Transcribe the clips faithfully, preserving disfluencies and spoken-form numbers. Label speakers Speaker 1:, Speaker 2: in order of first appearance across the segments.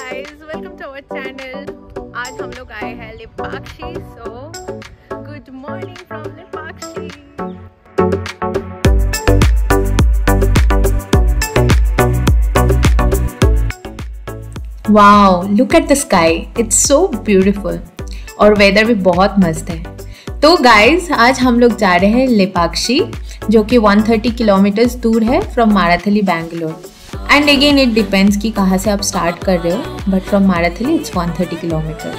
Speaker 1: guys, welcome to our channel. आज हम लोग आए हैं Lepakshi. So good morning from Lepakshi.
Speaker 2: Wow, look at the sky. It's so beautiful. और वेदर भी बहुत मस्त है. तो गाइज आज हम लोग जा रहे हैं लेपाक्षी, जो कि एक सौ तीस किलोमीटर्स दूर है from Marathahalli Bangalore. And again it depends कि कहाँ से आप स्टार्ट कर रहे हो, बट फ्रॉम माराथली इट्स एक सौ तीस किलोमीटर.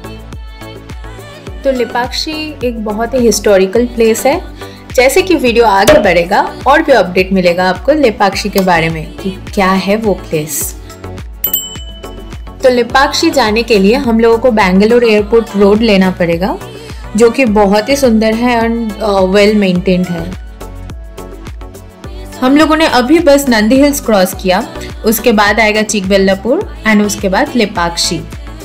Speaker 2: तो लेपाक्षी एक बहुत ही हिस्टोरिकल प्लेस है. जैसे कि वीडियो आगे बढ़ेगा और भी अपडेट मिलेगा आपको लेपाक्षी के बारे में कि क्या है वो प्लेस. तो लेपाक्षी जाने के लिए हम लोगों को बैंगलोर एयरपोर्ट रोड लेना पड़ेगा, जो कि बहुत ही सुंदर है एंड वेल मेंटेन्ड है. हम लोगों ने अभी बस नंदी हिल्स क्रॉस किया, उसके बाद आएगा चिकबल्लापुर एंड उसके बाद लेपाक्षी.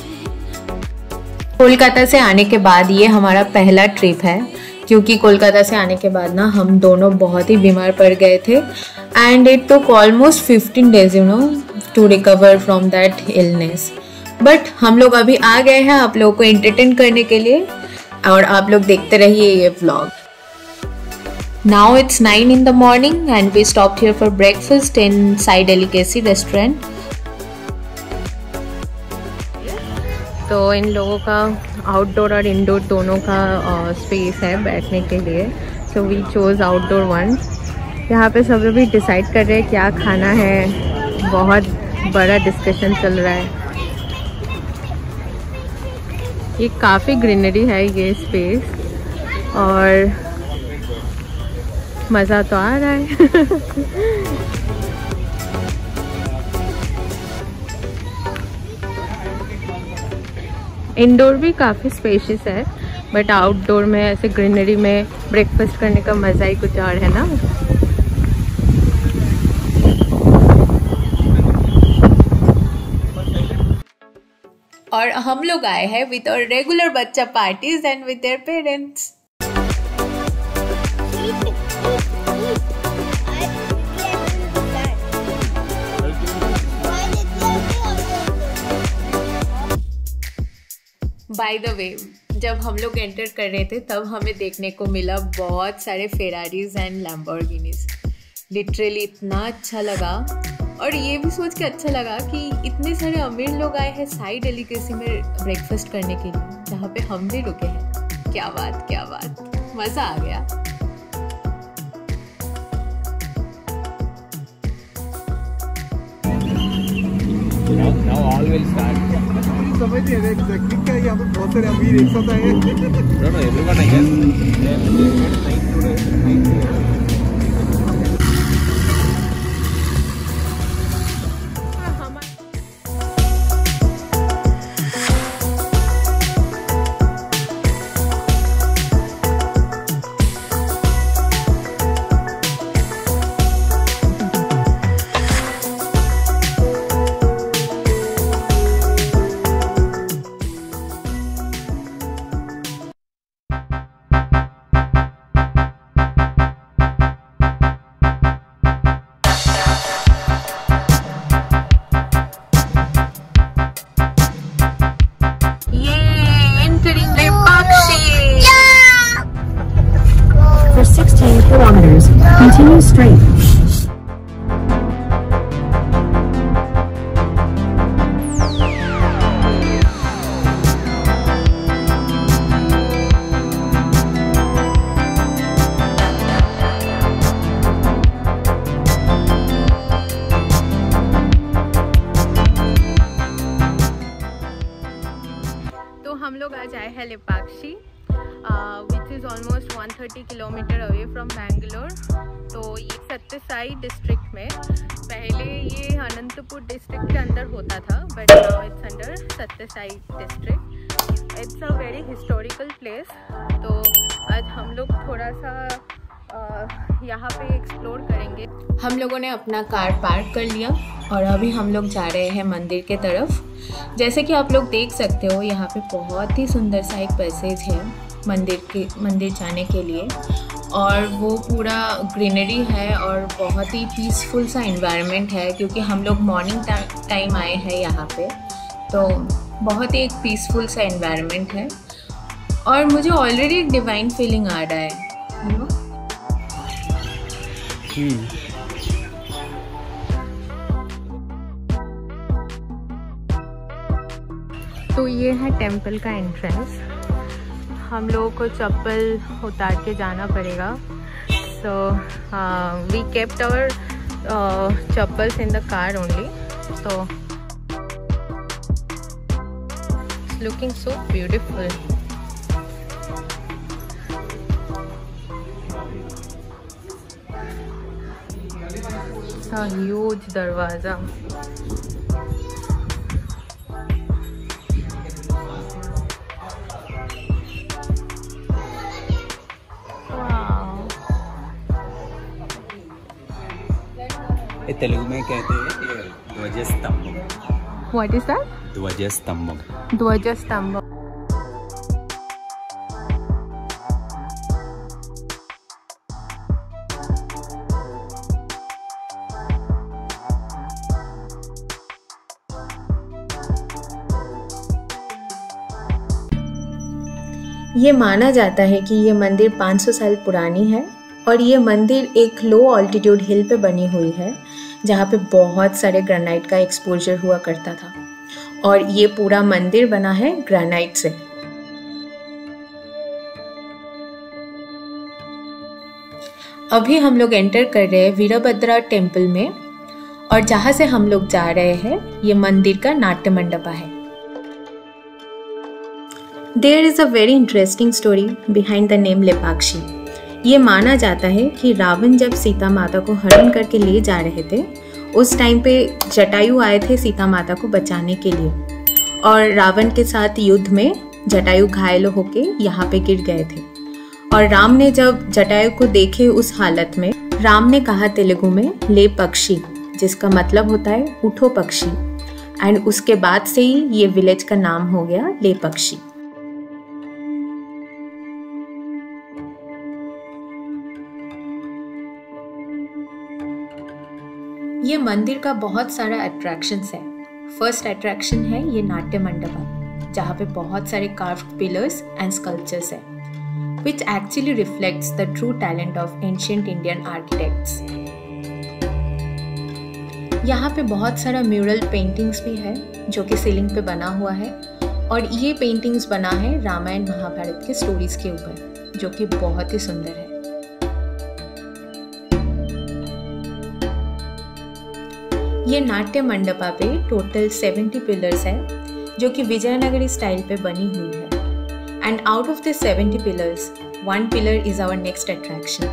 Speaker 2: कोलकाता से आने के बाद ये हमारा पहला ट्रिप है, क्योंकि कोलकाता से आने के बाद ना हम दोनों बहुत ही बीमार पड़ गए थे and it took almost fifteen days you know to recover from that illness. But हम लोग अभी आ गए हैं आप लोगों को एंटरटेन करने के लिए, और आप लोग देखते रहिए ये vlog. Now it's nine in the morning and we stopped here for breakfast in Sai Delicacy restaurant.
Speaker 1: तो इन लोगों का आउटडोर और इंडोर दोनों का स्पेस uh, है बैठने के लिए. So we chose outdoor one. यहाँ पे सब लोग भी डिसाइड कर रहे हैं क्या खाना है. बहुत बड़ा डिस्कशन चल रहा है. ये काफ़ी ग्रीनरी है ये स्पेस और मज़ा तो आ रहा है. इंडोर भी काफ़ी स्पेशियस है, बट आउटडोर में ऐसे ग्रीनरी में ब्रेकफास्ट करने का मज़ा ही कुछ और है ना.
Speaker 2: और हम लोग आए हैं विद आवर रेगुलर बच्चा parties and with their parents. By the way, जब हम लोग एंटर कर रहे थे तब हमें देखने को मिला बहुत सारे फेरारीज एंड लैम्बोर्गिनीज. लिटरली इतना अच्छा लगा, और ये भी सोच के अच्छा लगा कि इतने सारे अमीर लोग आए हैं साई डेलिकेसी में ब्रेकफास्ट करने के लिए, जहाँ पे हम भी रुके हैं. क्या बात क्या बात, मज़ा आ गया.
Speaker 3: Now, now all will start. समझ नहीं आ रहा एग्जैक्टली क्या यहाँ पे बहुत सारे अमीर एक साथ आए हैं. No, no, everyone I guess. They they night today.
Speaker 4: For sixteen kilometers, continue straight.
Speaker 1: तो हम लोग आज आए हैं लेपाक्षी, विच इज़ ऑलमोस्ट एक सौ तीस किलोमीटर अवे फ्रॉम बैंगलोर. तो ये सत्यसाई डिस्ट्रिक्ट में, पहले ये अनंतपुर डिस्ट्रिक्ट के अंदर होता था, but now it's under Sathya Sai district. It's a very historical place. तो आज हम लोग थोड़ा सा यहाँ पे एक्सप्लोर करेंगे.
Speaker 2: हम लोगों ने अपना कार पार्क कर लिया और अभी हम लोग जा रहे हैं मंदिर के तरफ. जैसे कि आप लोग देख सकते हो, यहाँ पे बहुत ही सुंदर सा एक पैसेज है मंदिर के मंदिर जाने के लिए, और वो पूरा ग्रीनरी है और बहुत ही पीसफुल सा इन्वायरमेंट है, क्योंकि हम लोग मॉर्निंग टाइम आए हैं यहाँ पे. तो बहुत ही एक पीसफुल सा एनवायरनमेंट है और मुझे ऑलरेडी एक डिवाइन फीलिंग आ रहा है, यू नो।
Speaker 1: तो ये है टेम्पल का एंट्रेंस। हम लोगों को चप्पल उतार के जाना पड़ेगा। So we kept our chappals in the car only. So looking so beautiful. Huge दरवाजा।
Speaker 3: तेलुगु में कहते हैं ध्वजस्तंभम।
Speaker 1: What is that?
Speaker 3: ध्वजस्तंभम।
Speaker 1: ध्वजस्तंभ।
Speaker 2: ये माना जाता है कि ये मंदिर पाँच सौ साल पुरानी है और ये मंदिर एक लो ऑल्टीट्यूड हिल पे बनी हुई है जहाँ पे बहुत सारे ग्रेनाइट का एक्सपोजर हुआ करता था और ये पूरा मंदिर बना है ग्रेनाइट से। अभी हम लोग एंटर कर रहे हैं वीरभद्रा टेम्पल में और जहाँ से हम लोग जा रहे हैं ये मंदिर का नाट्य मंडपा है। There is a very interesting story behind the name Lepakshi. ये माना जाता है कि रावण जब सीता माता को हरण करके ले जा रहे थे उस टाइम पे जटायु आए थे सीता माता को बचाने के लिए और रावण के साथ युद्ध में जटायु घायल होके यहाँ पे गिर गए थे और राम ने जब जटायु को देखे उस हालत में राम ने कहा तेलुगु में ले पक्षी, जिसका मतलब होता है उठो पक्षी, एंड उसके बाद से ही ये विलेज का नाम हो गया ले पक्षी। ये मंदिर का बहुत सारा अट्रैक्शंस है। फर्स्ट अट्रैक्शन है ये नाट्य मंडपा जहाँ पे बहुत सारे कार्व्ड पिलर्स एंड स्कल्पचर्स है which actually reflects the true talent of ancient Indian architects। यहाँ पे बहुत सारा म्यूरल पेंटिंग्स भी है जो कि सीलिंग पे बना हुआ है और ये पेंटिंग्स बना है रामायण महाभारत के स्टोरीज के ऊपर जो कि बहुत ही सुंदर है। ये नाट्य मंडपा पे टोटल सत्तर पिलर्स है जो कि विजयनगरी स्टाइल पे बनी हुई है एंड आउट ऑफ द सत्तर pillars one pillar is our next attraction.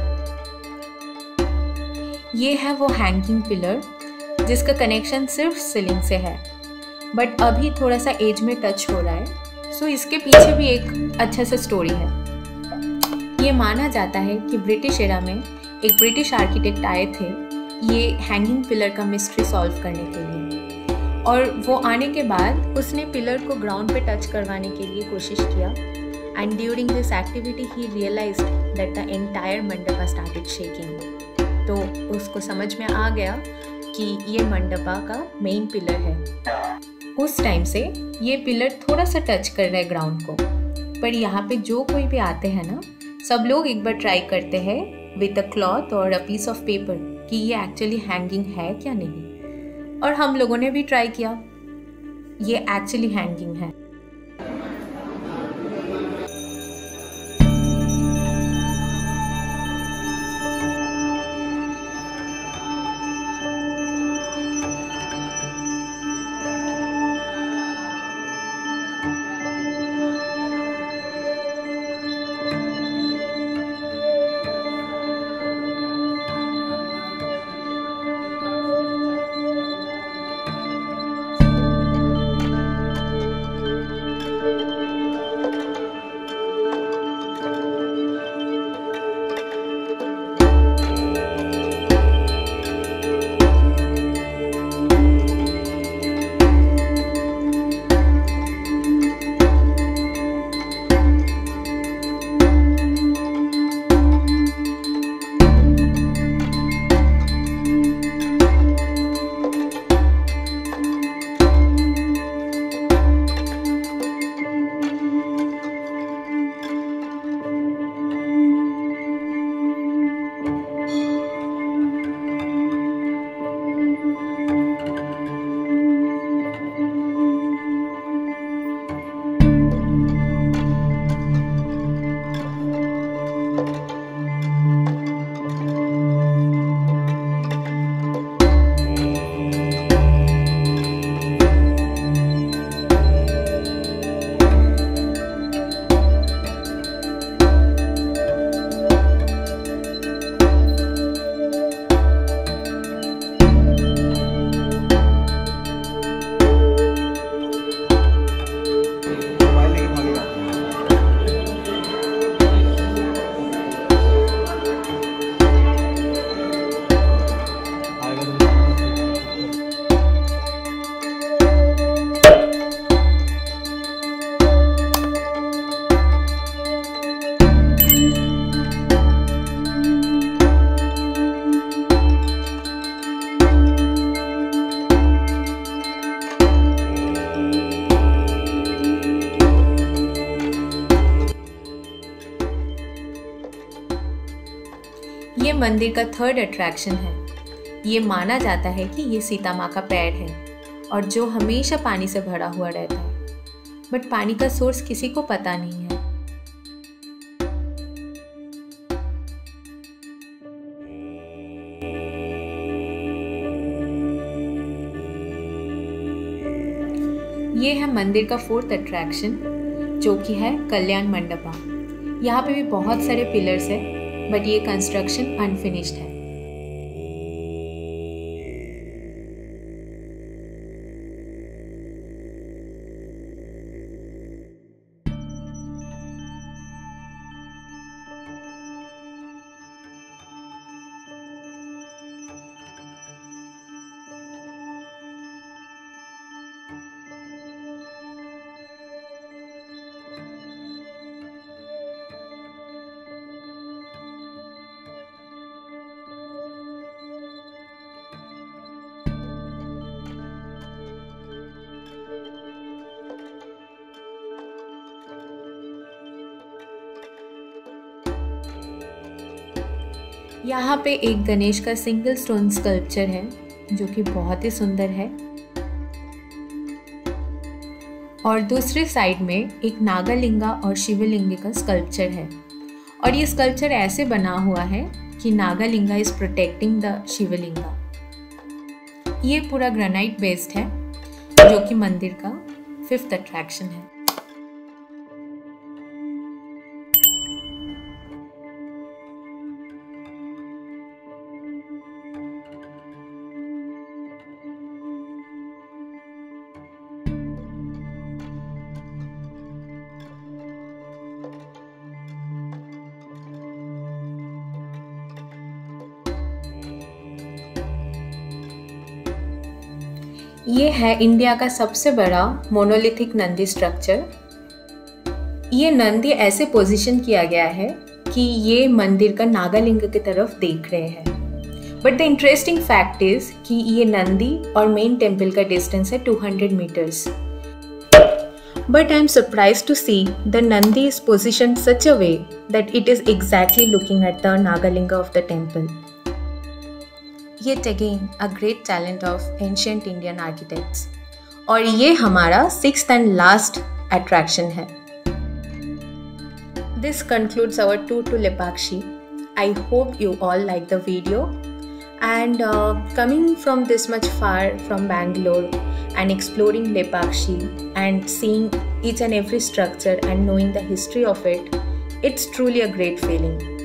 Speaker 2: ये है वो हैंगिंग पिलर जिसका कनेक्शन सिर्फ सीलिंग से है बट अभी थोड़ा सा एज में टच हो रहा है, सो इसके पीछे भी एक अच्छा सा स्टोरी है। ये माना जाता है कि ब्रिटिश एरा में एक ब्रिटिश आर्किटेक्ट आए थे ये हैंगिंग पिलर का मिस्ट्री सॉल्व करने के लिए और वो आने के बाद उसने पिलर को ग्राउंड पे टच करवाने के लिए कोशिश किया and during this activity he realised that the entire mandapa started shaking. तो उसको समझ में आ गया कि ये मंडपा का मेन पिलर है। उस टाइम से ये पिलर थोड़ा सा टच कर रहा है ग्राउंड को, पर यहाँ पे जो कोई भी आते हैं ना सब लोग एक बार ट्राई करते हैं विद अ क्लॉथ और अ पीस ऑफ पेपर कि ये एक्चुअली हैंगिंग है क्या नहीं, और हम लोगों ने भी ट्राई किया, ये एक्चुअली हैंगिंग है। ये मंदिर का थर्ड अट्रैक्शन है। ये माना जाता है कि ये सीता माँ का पैर है और जो हमेशा पानी से भरा हुआ रहता है, बट पानी का सोर्स किसी को पता नहीं है। ये है मंदिर का फोर्थ अट्रैक्शन, जो कि है कल्याण मंडपा। यहाँ पे भी बहुत सारे पिलर्स है, बट ये कंस्ट्रक्शन अनफिनिश्ड है। यहाँ पे एक गणेश का सिंगल स्टोन स्कल्पचर है, जो कि बहुत ही सुंदर है। और दूसरे साइड में एक नागालिंगा और शिवलिंग का स्कल्पचर है, और ये स्कल्पचर ऐसे बना हुआ है कि Nagalinga is protecting the Shivalinga. ये पूरा ग्रेनाइट बेस्ड है, जो कि मंदिर का फिफ्थ अट्रैक्शन है। ये है इंडिया का सबसे बड़ा मोनोलिथिक नंदी स्ट्रक्चर। ये नंदी ऐसे पोजीशन किया गया है कि ये मंदिर का नागालिंग की तरफ देख रहे हैं। But the interesting fact is कि ये नंदी और मेन टेम्पल का डिस्टेंस है two hundred metres. But I am surprise to see the Nandi is positioned such a way that it is exactly looking at the Nagalinga of the temple. Yet again a great talent of ancient Indian architects। और ये हमारा sixth and last attraction है। This concludes our tour to Lepakshi। I hope you all like the video, and uh, coming from this much far from Bangalore and exploring Lepakshi and seeing each and every structure and knowing the history of it, it's truly a great feeling।